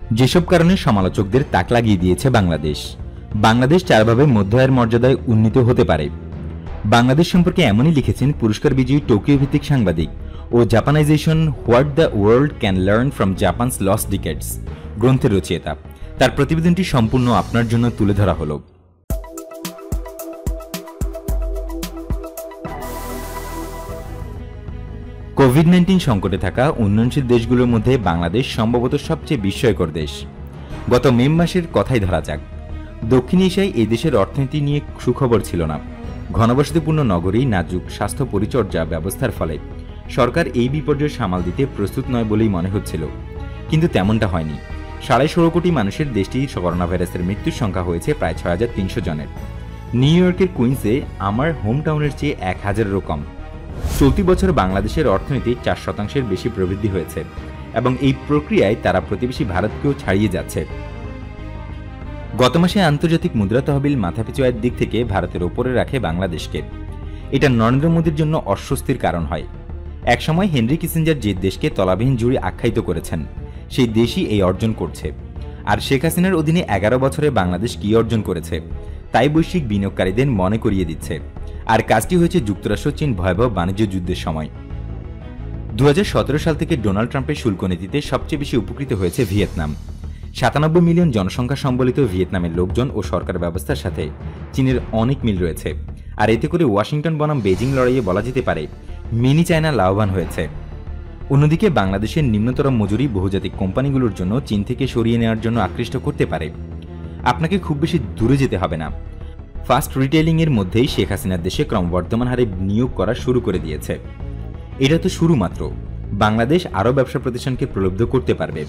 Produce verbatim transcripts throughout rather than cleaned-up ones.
যেসব কারণে সমালোচকদের তাক লাগিয়ে দিয়েছে বাংলাদেশ। বাংলাদেশ চারভাবে মধ্য আয়ের মর্যাদায় উন্নীত হতে পারে। বাংলাদেশ সম্পর্কে এমনই লিখেছেন পুরস্কার বিজয়ী টোকিও ভিত্তিক সাংবাদিক ও Japanization what the world can learn from Japan's lost decades গ্রন্থের রচয়িতা। তার প্রতিবেদনটি সম্পূর্ণ আপনার জন্য তুলে ধরা হলো। কোভিড নাইন্টিন সংকটে থাকা উন্নয়নশীল দেশগুলোর মধ্যে বাংলাদেশ সম্ভবত সবচেয়ে বিস্ময়কর দেশ। গত মে মাসের কথাই ধরা যাক। দক্ষিণ এশিয়ায় এই দেশের অর্থনীতি নিয়ে সুখবর ছিল না। ঘনবসতিপূর্ণ নগরী, নাজুক স্বাস্থ্য পরিচর্যা ব্যবস্থার ফলে সরকার এই বিপর্যয় সামাল দিতে প্রস্তুত নয় বলেই মনে হচ্ছিল, কিন্তু তেমনটা হয়নি। সাড়ে ষোলো কোটি মানুষের দেশটি করোনা ভাইরাসের মৃত্যুর সংখ্যা হয়েছে প্রায় ছয় হাজার তিনশো জনের। নিউ ইয়র্কের কুইন্সে আমার হোম টাউনের চেয়ে এক হাজারেরও কম। চলতি বছর বাংলাদেশের অর্থনীতি চার শতাংশের বেশি প্রবৃদ্ধি হয়েছে এবং এই প্রক্রিয়ায় তারা প্রতিবেশী ভারতকেও ছাড়িয়ে যাচ্ছে। গত মাসে আন্তর্জাতিক মুদ্রা তহবিল মাথাপিছু আয়ের দিক থেকে ভারতের ওপরে রাখে বাংলাদেশকে। এটা নরেন্দ্র মোদীর জন্য অস্বস্তির কারণ হয়। একসময় হেনরি কিসিঞ্জার যে দেশকে তলাবিহীন জুড়ি আখ্যায়িত করেছেন, সেই দেশই এই অর্জন করছে। আর শেখ হাসিনার অধীনে এগারো বছরে বাংলাদেশ কি অর্জন করেছে তাই বৈশ্বিক বিনিয়োগকারীদের মনে করিয়ে দিচ্ছে। আর কাজটি হয়েছে যুক্তরাষ্ট্র চীন ভয়াবহ বাণিজ্য যুদ্ধের সময়। দু হাজার সতেরো সাল থেকে ডোনাল্ড ট্রাম্পের শুল্ক নীতিতে সবচেয়ে বেশি উপকৃত হয়েছে ভিয়েতনাম। সাতানব্বই মিলিয়ন জনসংখ্যা সম্বলিত ভিয়েতনামের লোকজন ও সরকার ব্যবস্থার সাথে চীনের অনেক মিল রয়েছে। আর এতে করে ওয়াশিংটন বনাম বেজিং লড়াইয়ে বলা যেতে পারে মিনি চায়না লাভবান হয়েছে। অন্যদিকে বাংলাদেশের নিম্নতর মজুরি বহুজাতিক কোম্পানিগুলোর জন্য চীন থেকে সরিয়ে নেওয়ার জন্য আকৃষ্ট করতে পারে। আপনাকে খুব বেশি দূরে যেতে হবে না। ফাস্ট রিটেইলিং এর মধ্যেই শেখ হাসিনার দেশে ক্রমবর্ধমান হারে নিয়োগ করা শুরু করে দিয়েছে। এটা তো শুরু মাত্র। বাংলাদেশ আরও ব্যবসা প্রতিষ্ঠানকে প্রলুব্ধ করতে পারবে।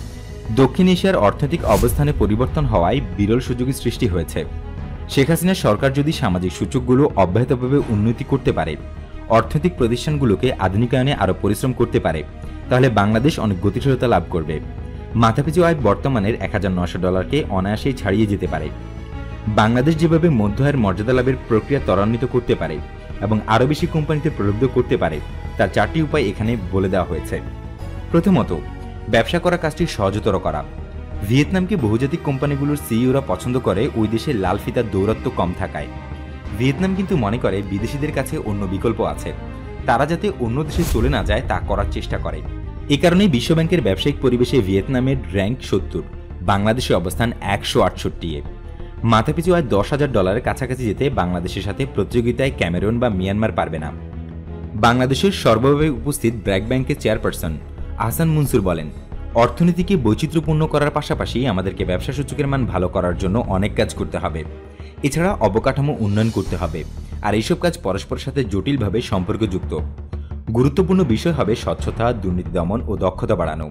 দক্ষিণ এশিয়ার অর্থনৈতিক অবস্থানে পরিবর্তন হওয়ায় বিরল সুযোগের সৃষ্টি হয়েছে। শেখ হাসিনার সরকার যদি সামাজিক সূচকগুলো অব্যাহতভাবে উন্নতি করতে পারে, অর্থনৈতিক প্রতিষ্ঠানগুলোকে আধুনিকায়নে আরও পরিশ্রম করতে পারে, তাহলে বাংলাদেশ অনেক গতিশীলতা লাভ করবে। মাথাপিছু আয় বর্তমানের এক হাজার নয়শো ডলারকে অনায়াসেই ছাড়িয়ে যেতে পারে। বাংলাদেশ যেভাবে মধ্য আয়ের মর্যাদা লাভের প্রক্রিয়া ত্বরান্বিত করতে পারে এবং আরও বেশি কোম্পানিতে প্রলুব্ধ করতে পারে, তার চারটি উপায় এখানে বলে দেওয়া হয়েছে। প্রথমত, ব্যবসা করা কাজটি সহজতর করা। ভিয়েতনামকে বহুজাতিক কোম্পানিগুলোর সিইওরা পছন্দ করে ওই দেশের লাল ফিতার দৌরাত্ম্য কম থাকায়। ভিয়েতনাম কিন্তু মনে করে বিদেশিদের কাছে অন্য বিকল্প আছে, তারা যাতে অন্য দেশে চলে না যায় তা করার চেষ্টা করে। এ কারণেই বিশ্বব্যাংকের ব্যবসায়িক পরিবেশে ভিয়েতনামের র্যাঙ্ক সত্তর, বাংলাদেশের অবস্থান একশো আটষট্টি এ। মাথাপিছু আয় দশ হাজার ডলারের কাছাকাছি যেতে বাংলাদেশের সাথে প্রতিযোগিতায় ক্যামেরুন বা মিয়ানমার পারবে না। বাংলাদেশের সর্বভাবে উপস্থিত ব্র্যাক ব্যাংকের চেয়ারপারসন আহসান মনসুর বলেন, অর্থনীতিকে বৈচিত্র্যপূর্ণ করার পাশাপাশি আমাদেরকে ব্যবসা সূচকের মান ভালো করার জন্য অনেক কাজ করতে হবে। এছাড়া অবকাঠামো উন্নয়ন করতে হবে, আর এইসব কাজ পরস্পরের সাথে জটিলভাবে সম্পর্কযুক্ত। গুরুত্বপূর্ণ বিষয় হবে স্বচ্ছতা, দুর্নীতি দমন ও দক্ষতা বাড়ানো।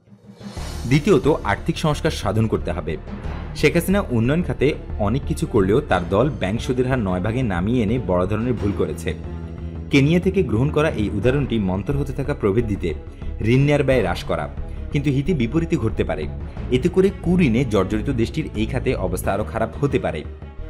দ্বিতীয়ত, আর্থিক সংস্কার সাধন করতে হবে। শেখ হাসিনা উন্নয়ন খাতে অনেক কিছু করলেও তার দল ব্যাংক সুদের হার নয় ভাগে নামিয়ে এনে বড় ধরনের ভুল করেছে। কেনিয়া থেকে গ্রহণ করা এই উদাহরণটি মন্থর হতে থাকা প্রবৃদ্ধিতে ঋণ নেয়ার ব্যয় হ্রাস করা, কিন্তু হিতে বিপরীতে ঘটতে পারে। এতে করে কুঋণে জর্জরিত দেশটির এই খাতে অবস্থা আরও খারাপ হতে পারে।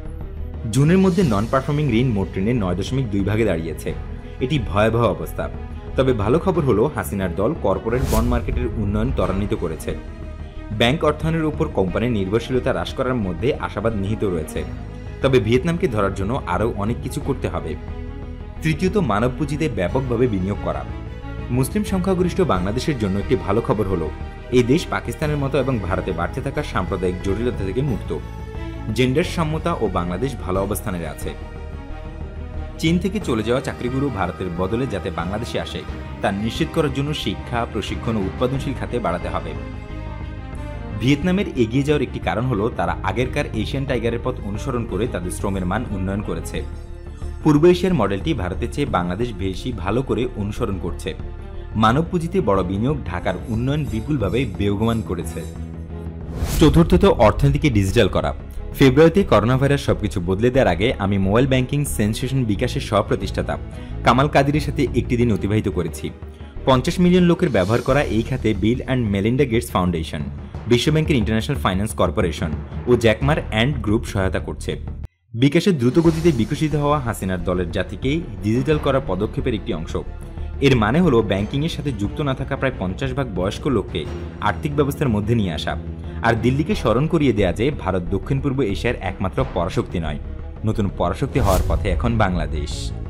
জুনের মধ্যে নন পারফর্মিং ঋণ মোট ঋণের নয় দশমিক দুই ভাগে দাঁড়িয়েছে। এটি ভয়াবহ অবস্থা। তবে ভালো খবর হলো হাসিনার দল কর্পোরেট বন্ড মার্কেটের উন্নয়ন ত্বরান্বিত করেছে। ব্যাংক অর্থায়নের উপর কোম্পানির নির্ভরশীলতা হ্রাস করার মধ্যে আশাবাদ নিহিত রয়েছে। তবে ভিয়েতনামকে ধরার জন্য আরও অনেক কিছু করতে হবে। তৃতীয়ত, মানব পুঁজিতে ব্যাপকভাবে বিনিয়োগ করা। মুসলিম সংখ্যাগরিষ্ঠ বাংলাদেশের জন্য একটি ভালো খবর হলো এই দেশ পাকিস্তানের মতো এবং ভারতে বাড়তে থাকা সাম্প্রদায়িক জটিলতা থেকে মুক্ত। জেন্ডার সাম্যতা ও বাংলাদেশ ভালো অবস্থানে আছে। চীন থেকে চলে যাওয়া চাকরিগুলো ভারতের বদলে যাতে বাংলাদেশে আসে তা নিশ্চিত করার জন্য শিক্ষা, প্রশিক্ষণ ও উৎপাদনশীল খাতে বাড়াতে হবে। ভিয়েতনামের এগিয়ে যাওয়ার একটি কারণ হলো তারা আগেরকার এশিয়ান টাইগারের পথ অনুসরণ করে তাদের শ্রমের মান উন্নয়ন করেছে। পূর্ব এশিয়ার মডেলটি ভারতের চেয়ে বাংলাদেশ বেশি ভালো করে অনুসরণ করছে। মানব পুঁজিতে বড় বিনিয়োগ ঢাকার উন্নয়ন বিপুলভাবে বেগবান করেছে। চতুর্থত, অর্থনীতিকে ডিজিটাল করা। ফেব্রুয়ারিতে করোনা ভাইরাস সবকিছু বদলে দেওয়ার আগে আমি মোবাইল ব্যাংকিং সেন্সেশন বিকাশের সহ-প্রতিষ্ঠাতা কামাল কাদিরের সাথে একটি দিন অতিবাহিত করেছি। পঞ্চাশ মিলিয়ন লোকের ব্যবহার করা এই খাতে Bill and Melinda Gates Foundation, বিশ্বব্যাংকের ইন্টারন্যাশনাল ফাইন্যান্স কর্পোরেশন ও জ্যাকমার অ্যান্ড গ্রুপ সহায়তা করছে। বিকাশের দ্রুতগতিতে বিকশিত হওয়া হাসিনার দলের জাতিকেই ডিজিটাল করার পদক্ষেপের একটি অংশ। এর মানে হলো ব্যাংকিংয়ের সাথে যুক্ত না থাকা প্রায় পঞ্চাশ ভাগ বয়স্ক লোককে আর্থিক ব্যবস্থার মধ্যে নিয়ে আসা। আর দিল্লিকে স্মরণ করিয়ে দেয়া যে ভারত দক্ষিণ পূর্ব এশিয়ার একমাত্র পরাশক্তি নয়, নতুন পরাশক্তি হওয়ার পথে এখন বাংলাদেশ।